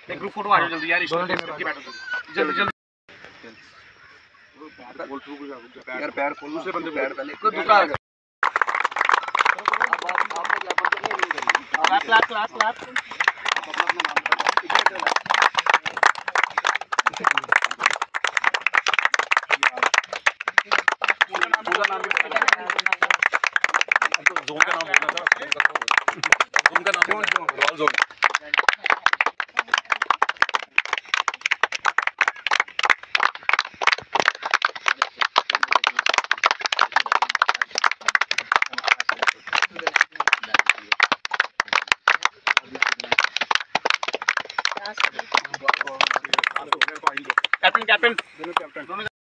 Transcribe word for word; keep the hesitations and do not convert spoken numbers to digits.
एक group photo आ जाओ जल्दी यार, जल्दी जल्दी यार, पैर खोल, दूसरे बंदे पैर पहले कोई दूसरा आ गया। अब आप आपको क्या पता नहीं है, क्लास क्लास क्लास अपना अपना नाम बताओ। पूरा नाम पूरा नाम जोन का नाम बोलना था, जोन का नाम रॉयल जोन। कैप्टन कैप्टन दोनों कैप्टन